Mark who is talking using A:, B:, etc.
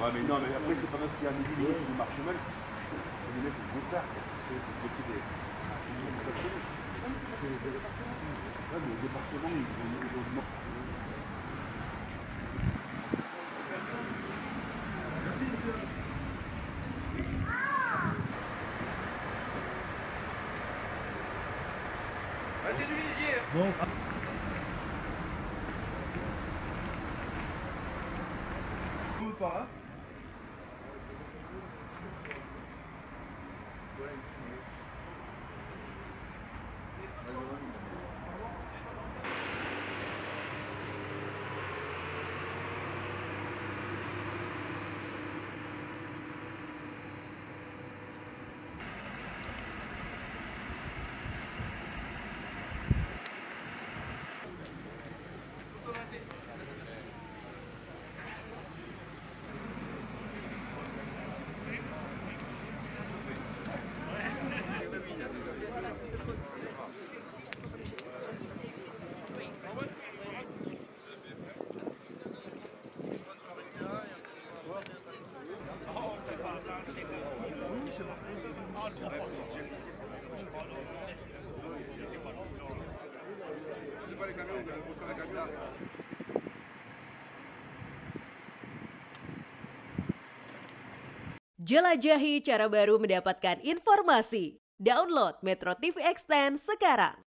A: Ouais, mais non, mais après, c'est pas parce qu'il y a des vidéos qui marchent mal. C'est le contraire. C'est le côté des. Ouais, mais le département, ils ont.
B: Vas-y, du lisier.
C: Non.
A: Pas, hein.
D: Jelajahi cara baru mendapatkan informasi. Download Metro TV Extend sekarang.